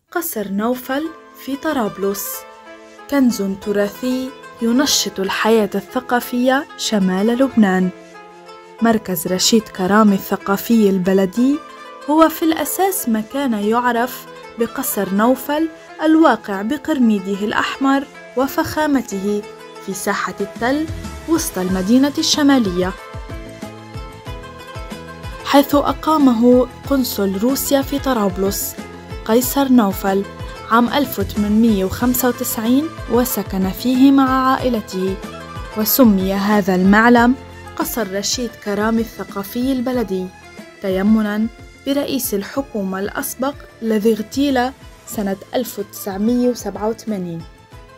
قصر نوفل في طرابلس كنز تراثي ينشط الحياة الثقافية شمال لبنان. مركز رشيد كرامي الثقافي البلدي هو في الأساس مكان يعرف بقصر نوفل الواقع بقرميده الأحمر وفخامته في ساحة التل وسط المدينة الشمالية، حيث أقامه قنصل روسيا في طرابلس قيصر نوفل عام 1895 وسكن فيه مع عائلته، وسمي هذا المعلم قصر رشيد كرامي الثقافي البلدي تيمناً برئيس الحكومة الأسبق الذي اغتيل سنة 1987.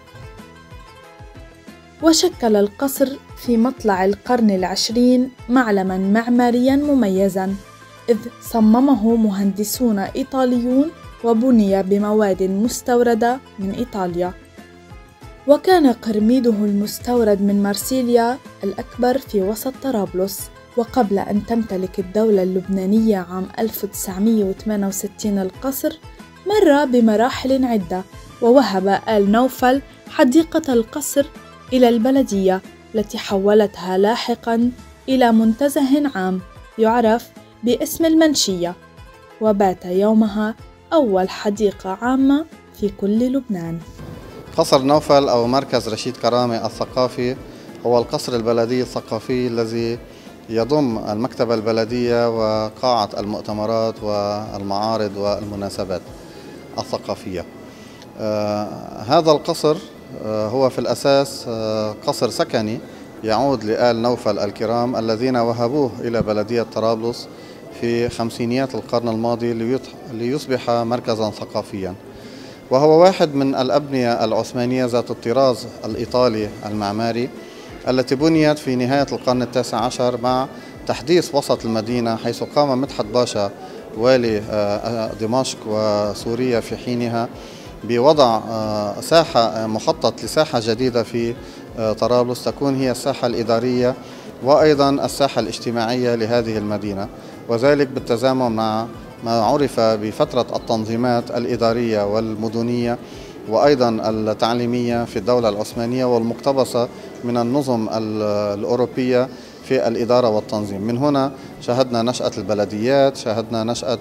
وشكل القصر في مطلع القرن العشرين معلماً معمارياً مميزاً، إذ صممه مهندسون إيطاليون وبني بمواد مستوردة من إيطاليا. وكان قرميده المستورد من مارسيليا الأكبر في وسط طرابلس. وقبل أن تمتلك الدولة اللبنانية عام 1968 القصر، مر بمراحل عدة، ووهب آل نوفل حديقة القصر إلى البلدية التي حولتها لاحقاً إلى منتزه عام يعرف باسم المنشية، وبات يومها أول حديقة عامة في كل لبنان. قصر نوفل أو مركز رشيد كرامي الثقافي هو القصر البلدي الثقافي الذي يضم المكتبة البلدية وقاعة المؤتمرات والمعارض والمناسبات الثقافية. هذا القصر هو في الأساس قصر سكني يعود لآل نوفل الكرام الذين وهبوه إلى بلدية طرابلس في خمسينيات القرن الماضي ليصبح مركزا ثقافيا، وهو واحد من الأبنية العثمانية ذات الطراز الإيطالي المعماري التي بنيت في نهاية القرن التاسع عشر مع تحديث وسط المدينة، حيث قام مدحت باشا والي دمشق وسوريا في حينها بوضع ساحة مخطط لساحة جديدة في طرابلس تكون هي الساحة الإدارية وأيضا الساحة الاجتماعية لهذه المدينة، وذلك بالتزامن مع ما عرف بفترة التنظيمات الإدارية والمدنية وأيضا التعليمية في الدولة العثمانية والمقتبسة من النظم الأوروبية في الإدارة والتنظيم. من هنا شاهدنا نشأة البلديات، شاهدنا نشأة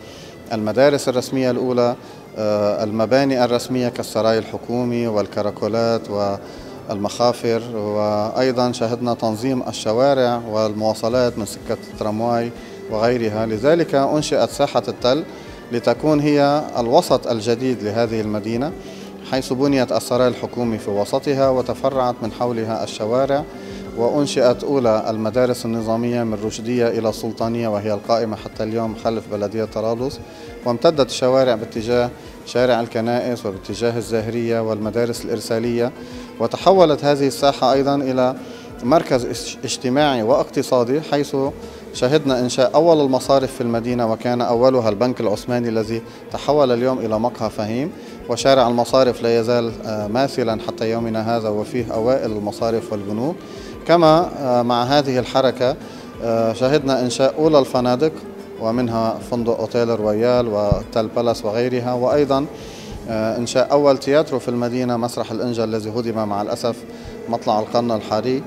المدارس الرسمية الأولى، المباني الرسمية كالسراي الحكومي والكراكولات والمخافر، وأيضا شاهدنا تنظيم الشوارع والمواصلات من سكة الترامواي وغيرها. لذلك أنشئت ساحة التل لتكون هي الوسط الجديد لهذه المدينة، حيث بنيت السراي الحكومي في وسطها وتفرعت من حولها الشوارع، وأنشئت أولى المدارس النظامية من رشدية إلى السلطانية وهي القائمة حتى اليوم خلف بلدية طرابلس، وامتدت الشوارع باتجاه شارع الكنائس وباتجاه الزاهرية والمدارس الإرسالية، وتحولت هذه الساحة أيضا إلى مركز اجتماعي واقتصادي، حيث شهدنا إنشاء أول المصارف في المدينة وكان أولها البنك العثماني الذي تحول اليوم إلى مقهى فهيم، وشارع المصارف لا يزال ماثلا حتى يومنا هذا وفيه أوائل المصارف والبنوك. كما مع هذه الحركة شهدنا إنشاء أولى الفنادق ومنها فندق أوتيل رويال وتل بالاس وغيرها، وأيضا إنشاء أول تياترو في المدينة مسرح الإنجا الذي هدم مع الأسف مطلع القرن الحالي.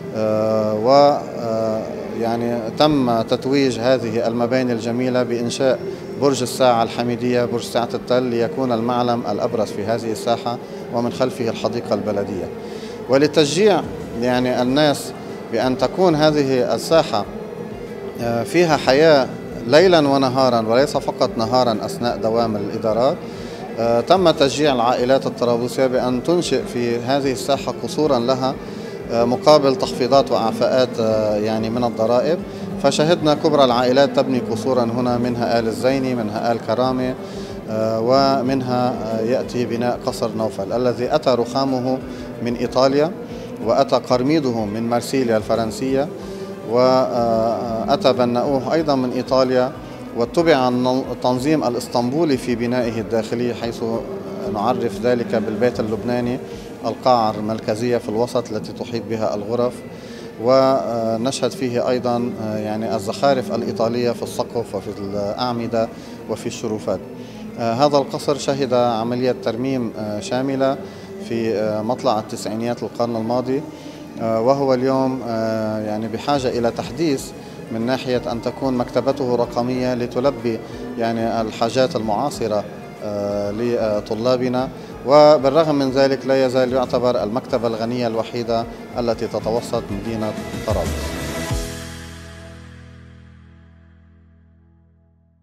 ويعني تم تتويج هذه المباني الجميلة بإنشاء برج الساعة الحميدية، برج ساعة التل، ليكون المعلم الأبرز في هذه الساحة ومن خلفه الحديقة البلدية. ولتشجيع يعني الناس بأن تكون هذه الساحة فيها حياة ليلا ونهارا وليس فقط نهارا أثناء دوام الإدارات، تم تشجيع العائلات الطرابلسية بأن تنشئ في هذه الساحة قصورا لها مقابل تخفيضات وإعفاءات يعني من الضرائب. فشهدنا كبرى العائلات تبني قصورا هنا، منها آل الزيني، منها آل كرامي، ومنها يأتي بناء قصر نوفل الذي أتى رخامه من إيطاليا وأتى قرميده من مارسيليا الفرنسية، وأتى بناؤوه أيضا من إيطاليا، واتبع التنظيم الإسطنبولي في بنائه الداخلي، حيث نعرف ذلك بالبيت اللبناني، القاعة المركزية في الوسط التي تحيط بها الغرف، ونشهد فيه أيضا يعني الزخارف الإيطالية في السقف وفي الأعمدة وفي الشرفات. هذا القصر شهد عملية ترميم شاملة في مطلع التسعينيات القرن الماضي، وهو اليوم يعني بحاجة إلى تحديث من ناحية أن تكون مكتبته رقمية لتلبي يعني الحاجات المعاصرة لطلابنا. وبالرغم من ذلك لا يزال يعتبر المكتبة الغنية الوحيدة التي تتوسط مدينة طرابلس.